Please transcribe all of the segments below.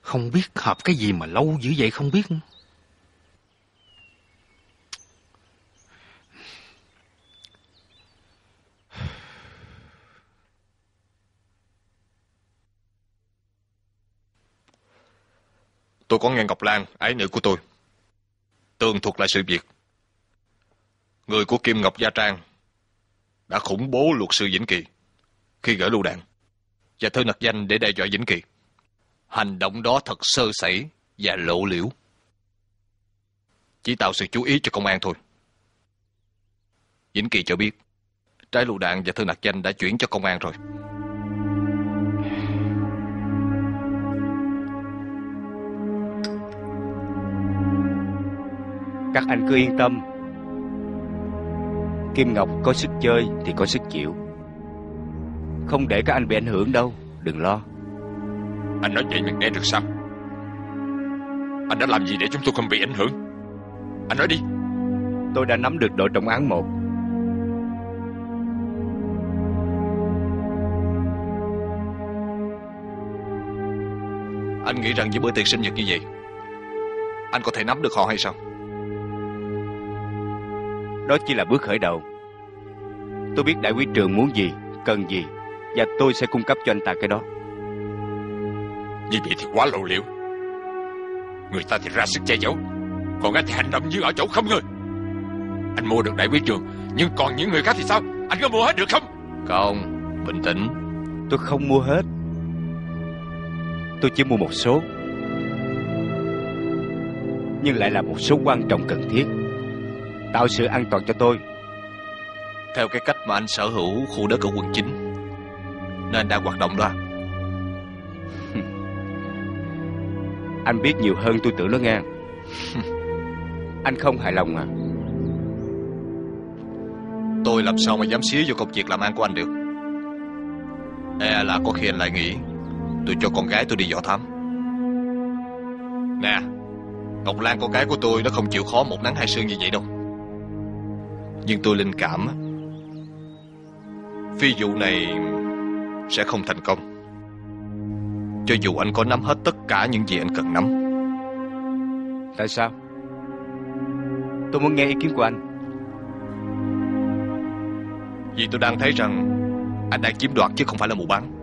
Không biết hợp cái gì mà lâu dữ vậy không biết. Tôi có nghe Ngọc Lan, ái nữ của tôi, tường thuật lại sự việc. Người của Kim Ngọc Gia Trang đã khủng bố luật sư Vĩnh Kỳ khi gửi lựu đạn và thư nặc danh để đe dọa Vĩnh Kỳ. Hành động đó thật sơ sẩy và lộ liễu, chỉ tạo sự chú ý cho công an thôi. Vĩnh Kỳ cho biết trái lựu đạn và thư nặc danh đã chuyển cho công an rồi. Các anh cứ yên tâm. Kim Ngọc có sức chơi thì có sức chịu, không để các anh bị ảnh hưởng đâu, đừng lo. Anh nói vậy mình nghe được sao? Anh đã làm gì để chúng tôi không bị ảnh hưởng? Anh nói đi. Tôi đã nắm được đội trọng án 1. Anh nghĩ rằng với bữa tiệc sinh nhật như vậy, anh có thể nắm được họ hay sao? Đó chỉ là bước khởi đầu. Tôi biết đại úy Trường muốn gì, cần gì, và tôi sẽ cung cấp cho anh ta cái đó. Như vậy thì quá lộ liễu. Người ta thì ra sức che giấu, còn anh thì hành động như ở chỗ không ngơi. Anh mua được đại úy Trường, nhưng còn những người khác thì sao? Anh có mua hết được không? Không, bình tĩnh. Tôi không mua hết. Tôi chỉ mua một số, nhưng lại là một số quan trọng cần thiết, tạo sự an toàn cho tôi. Theo cái cách mà anh sở hữu khu đất ở quận 9, nên anh đang hoạt động đó. Anh biết nhiều hơn tôi tưởng đó nghe. Anh không hài lòng à? Tôi làm sao mà dám xía vô công việc làm ăn của anh được. E là có khi anh lại nghĩ tôi cho con gái tôi đi dò thám. Nè, Ngọc Lan con gái của tôi nó không chịu khó một nắng hai sương như vậy đâu. Nhưng tôi linh cảm phi vụ này sẽ không thành công, cho dù anh có nắm hết tất cả những gì anh cần nắm. Tại sao? Tôi muốn nghe ý kiến của anh. Vì tôi đang thấy rằng anh đang chiếm đoạt chứ không phải là mua bán.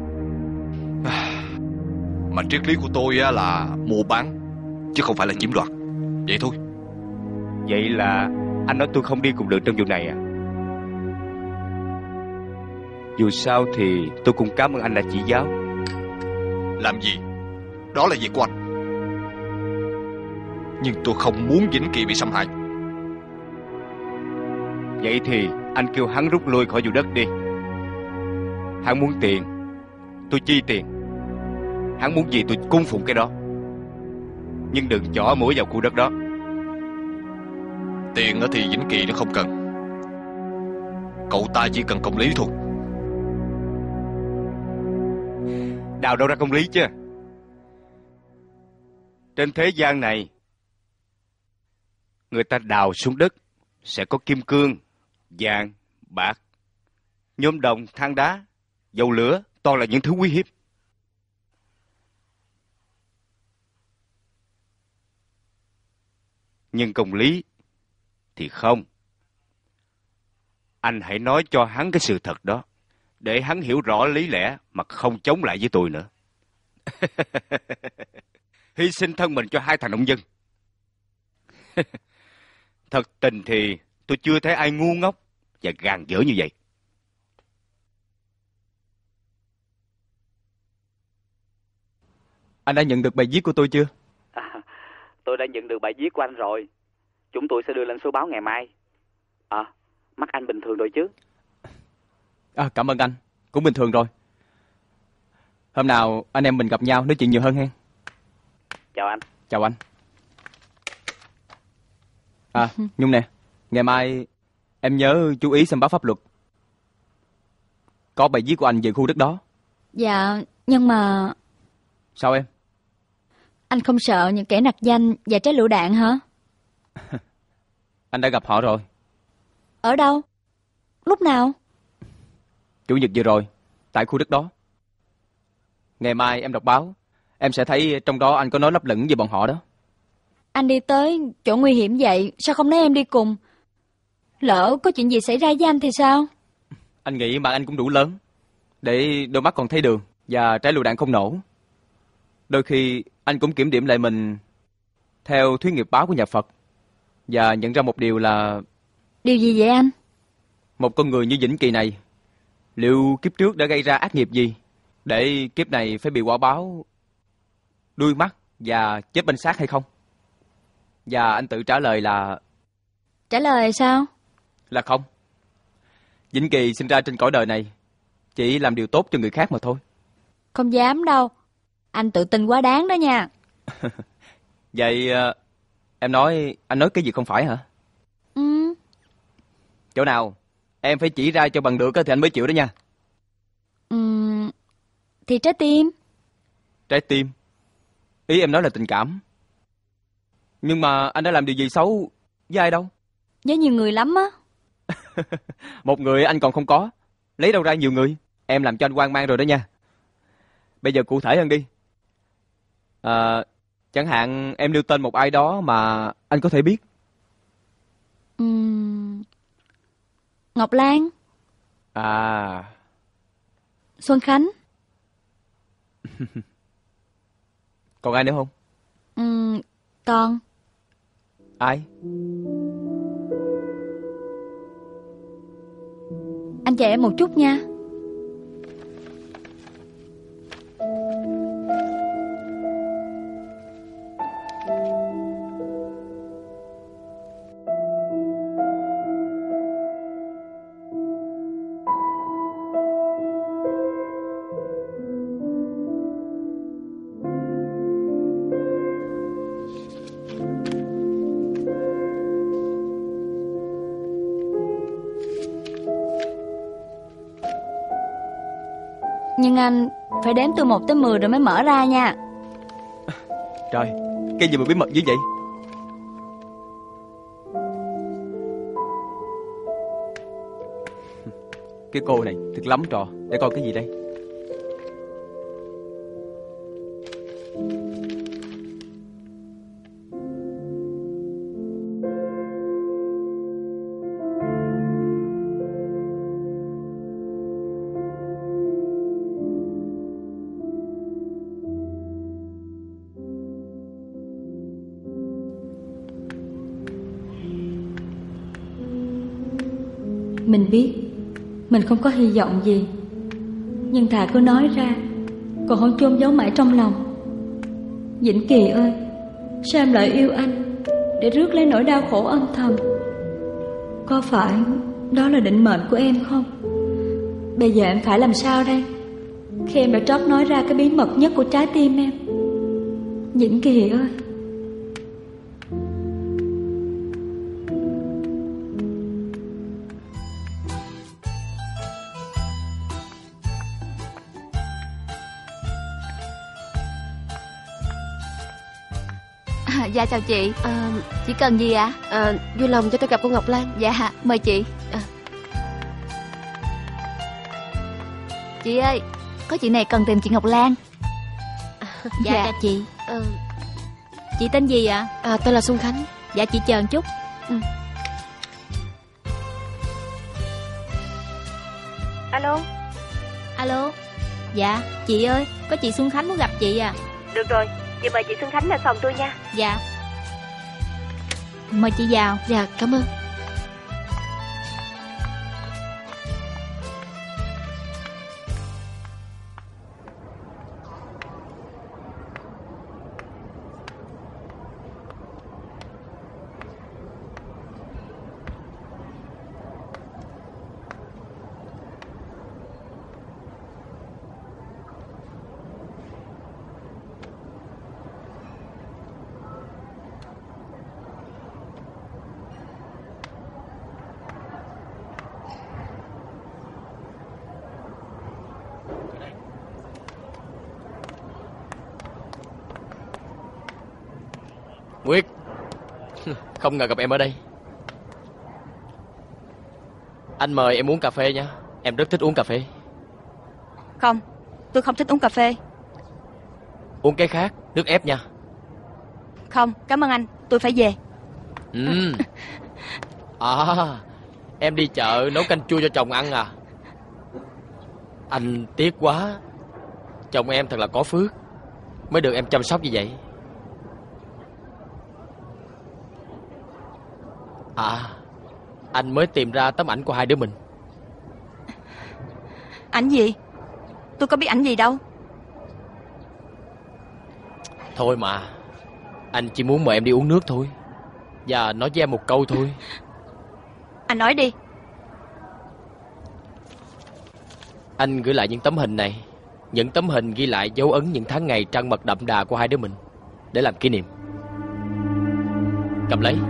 Mà triết lý của tôi là mua bán chứ không phải là chiếm đoạt. Vậy thôi. Vậy là anh nói tôi không đi cùng đường trong vụ này à? Dù sao thì tôi cũng cảm ơn anh đã chỉ giáo. Làm gì? Đó là việc của anh. Nhưng tôi không muốn Vĩnh Kỳ bị xâm hại. Vậy thì anh kêu hắn rút lui khỏi vụ đất đi. Hắn muốn tiền, tôi chi tiền. Hắn muốn gì tôi cung phụng cái đó. Nhưng đừng chỏ mũi vào khu đất đó. Tiền thì Vĩnh Kỳ nó không cần. Cậu ta chỉ cần công lý thôi. Đào đâu ra công lý chứ? Trên thế gian này, người ta đào xuống đất sẽ có kim cương, vàng, bạc, nhôm đồng, than đá, dầu lửa, toàn là những thứ quý hiếm. Nhưng công lý thì không. Anh hãy nói cho hắn cái sự thật đó, để hắn hiểu rõ lý lẽ mà không chống lại với tôi nữa. Hy sinh thân mình cho hai thằng nông dân. Thật tình thì tôi chưa thấy ai ngu ngốc và gàn dở như vậy. Anh đã nhận được bài viết của tôi chưa? Tôi đã nhận được bài viết của anh rồi. Chúng tôi sẽ đưa lên số báo ngày mai. Mắt anh bình thường rồi chứ? Cảm ơn anh. Cũng bình thường rồi. Hôm nào anh em mình gặp nhau nói chuyện nhiều hơn hen. Chào anh. Chào anh. Nhung nè, ngày mai em nhớ chú ý xem báo pháp luật. Có bài viết của anh về khu đất đó. Dạ, nhưng mà... Sao em? Anh không sợ những kẻ nặc danh và trái lựu đạn hả? Anh đã gặp họ rồi. Ở đâu? Lúc nào? Chủ nhật vừa rồi, tại khu đất đó. Ngày mai em đọc báo, em sẽ thấy trong đó anh có nói lấp lửng về bọn họ đó. Anh đi tới chỗ nguy hiểm vậy, sao không nói em đi cùng? Lỡ có chuyện gì xảy ra với anh thì sao? Anh nghĩ bạn anh cũng đủ lớn để đôi mắt còn thấy đường và trái lựu đạn không nổ. Đôi khi anh cũng kiểm điểm lại mình theo thuyết nghiệp báo của nhà Phật và nhận ra một điều là... Điều gì vậy anh? Một con người như Vĩnh Kỳ này, liệu kiếp trước đã gây ra ác nghiệp gì để kiếp này phải bị quả báo đuôi mắt và chết bên xác hay không? Và anh tự trả lời là... Trả lời sao? Là không. Vĩnh Kỳ sinh ra trên cõi đời này chỉ làm điều tốt cho người khác mà thôi. Không dám đâu. Anh tự tin quá đáng đó nha. Vậy em nói anh nói cái gì không phải hả? Ừ. Chỗ nào em phải chỉ ra cho bằng được thì anh mới chịu đó nha. Thì trái tim. Trái tim? Ý em nói là tình cảm. Nhưng mà anh đã làm điều gì xấu với ai đâu? Với nhiều người lắm á. Một người anh còn không có, lấy đâu ra nhiều người? Em làm cho anh hoang mang rồi đó nha. Bây giờ cụ thể hơn đi. Chẳng hạn em nêu tên một ai đó mà anh có thể biết. Ngọc Lan. À. Xuân Khánh. Còn ai nữa không? Còn. Ai? Anh chờ em một chút nha. Nhưng anh phải đếm từ 1 tới 10 rồi mới mở ra nha. Trời, cái gì mà bí mật dữ vậy? Cái cô này thật lắm trò. Để coi cái gì đây. Mình biết mình không có hy vọng gì, nhưng thà cứ nói ra còn không chôn giấu mãi trong lòng. Vĩnh Kỳ ơi, sao em lại yêu anh để rước lấy nỗi đau khổ âm thầm? Có phải đó là định mệnh của em không? Bây giờ em phải làm sao đây, khi em đã trót nói ra cái bí mật nhất của trái tim em? Vĩnh Kỳ ơi. Dạ chào chị. Chị cần gì ạ? Vui lòng cho tôi gặp cô Ngọc Lan. Dạ mời chị. Chị ơi, có chị này cần tìm chị Ngọc Lan. Dạ chào chị. Chị tên gì ạ? Tôi là Xuân Khánh. Dạ chị chờ một chút. Alo. Alo. Dạ chị ơi, có chị Xuân Khánh muốn gặp chị à. Được rồi, vậy mời chị Xuân Khánh lên phòng tôi nha. Dạ. Mời chị vào. Dạ cảm ơn. Nguyệt, không ngờ gặp em ở đây. Anh mời em uống cà phê nha. Em rất thích uống cà phê. Không, tôi không thích uống cà phê. Uống cái khác, nước ép nha. Không, cảm ơn anh, tôi phải về. Em đi chợ nấu canh chua cho chồng ăn à? Anh tiếc quá. Chồng em thật là có phước, mới được em chăm sóc như vậy. Anh mới tìm ra tấm ảnh của hai đứa mình. Ảnh gì? Tôi có biết ảnh gì đâu. Thôi mà, anh chỉ muốn mời em đi uống nước thôi, và nói với em một câu thôi. Anh nói đi. Anh gửi lại những tấm hình này. Những tấm hình ghi lại dấu ấn những tháng ngày trăng mật đậm đà của hai đứa mình, để làm kỷ niệm. Cầm lấy.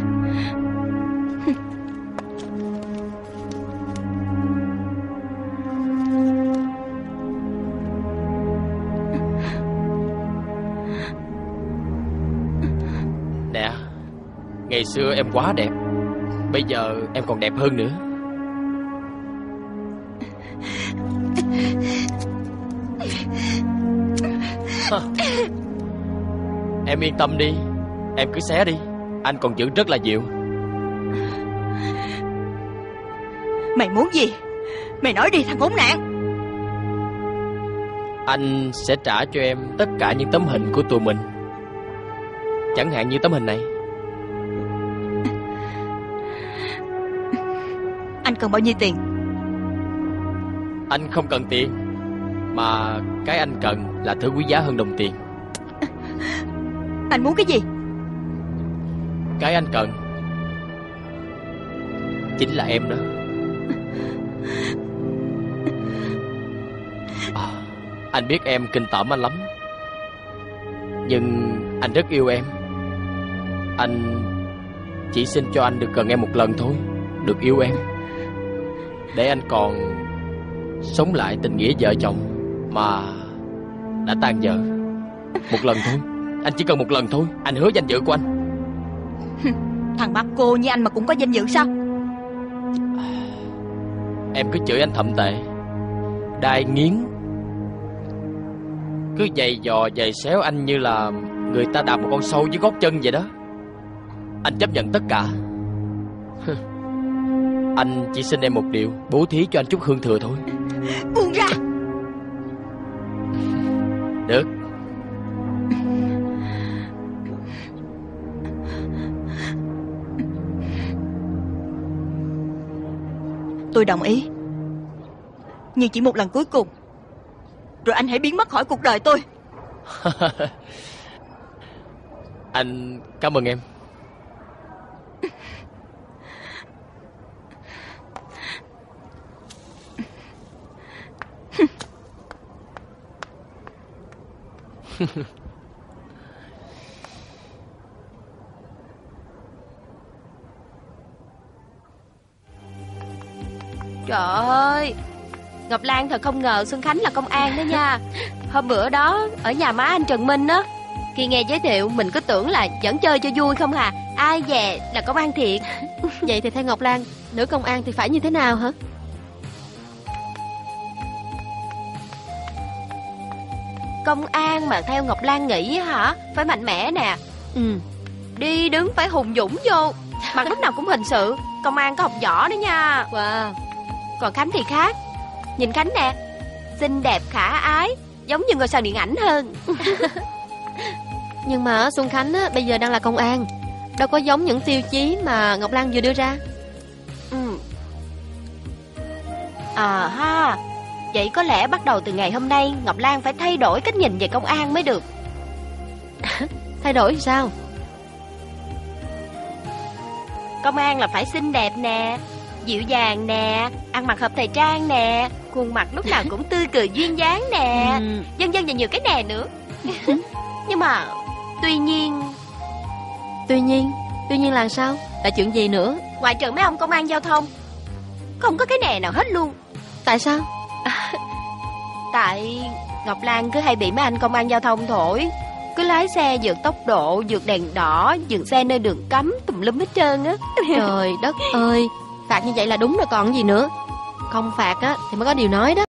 Nè, ngày xưa em quá đẹp, bây giờ em còn đẹp hơn nữa. Em yên tâm đi, em cứ xé đi, anh còn giữ rất là nhiều. Mày muốn gì? Mày nói đi thằng khốn nạn. Anh sẽ trả cho em tất cả những tấm hình của tụi mình. Chẳng hạn như tấm hình này. Anh cần bao nhiêu tiền? Anh không cần tiền, mà cái anh cần là thứ quý giá hơn đồng tiền. Anh muốn cái gì? Cái anh cần chính là em đó. Anh biết em kinh tởm anh lắm, nhưng anh rất yêu em. Anh chỉ xin cho anh được gần em một lần thôi, được yêu em, để anh còn sống lại tình nghĩa vợ chồng mà đã tan vỡ. Một lần thôi, anh chỉ cần một lần thôi. Anh hứa danh dự của anh. Thằng bác cô như anh mà cũng có danh dự sao? Em cứ chửi anh thậm tệ, đai nghiến, cứ giày dò giày xéo anh như là người ta đạp một con sâu dưới gót chân vậy đó. Anh chấp nhận tất cả. Anh chỉ xin em một điều, bố thí cho anh chút hương thừa thôi. Buông ra. Được. Tôi đồng ý, nhưng chỉ một lần cuối cùng, rồi anh hãy biến mất khỏi cuộc đời tôi. Anh cảm ơn em. Trời ơi, Ngọc Lan thật không ngờ Xuân Khánh là công an đó nha. Hôm bữa đó ở nhà má anh Trần Minh á, khi nghe giới thiệu mình cứ tưởng là vẫn chơi cho vui không à, ai về là công an thiệt. Vậy thì theo Ngọc Lan, nữ công an thì phải như thế nào hả? Công an mà theo Ngọc Lan nghĩ hả, phải mạnh mẽ nè. Đi đứng phải hùng dũng vô, mặt lúc nào cũng hình sự. Công an có học võ đó nha. Wow. Còn Khánh thì khác. Nhìn Khánh nè, xinh đẹp khả ái, giống như ngôi sao điện ảnh hơn. Nhưng mà Xuân Khánh á, bây giờ đang là công an, đâu có giống những tiêu chí mà Ngọc Lan vừa đưa ra. Ha, vậy có lẽ bắt đầu từ ngày hôm nay Ngọc Lan phải thay đổi cách nhìn về công an mới được. Thay đổi sao? Công an là phải xinh đẹp nè, dịu dàng nè, ăn mặc hợp thời trang nè, khuôn mặt lúc nào cũng tươi cười duyên dáng nè, vân vân và nhiều cái nè nữa. Nhưng mà tuy nhiên là sao? Là chuyện gì nữa? Ngoại trừ mấy ông công an giao thông, không có cái nè nào hết luôn. Tại sao? Tại Ngọc Lan cứ hay bị mấy anh công an giao thông thổi, cứ lái xe vượt tốc độ, vượt đèn đỏ, dừng xe nơi đường cấm tùm lum hết trơn á. Trời đất ơi, phạt như vậy là đúng rồi còn gì nữa. Không phạt á thì mới có điều nói đó.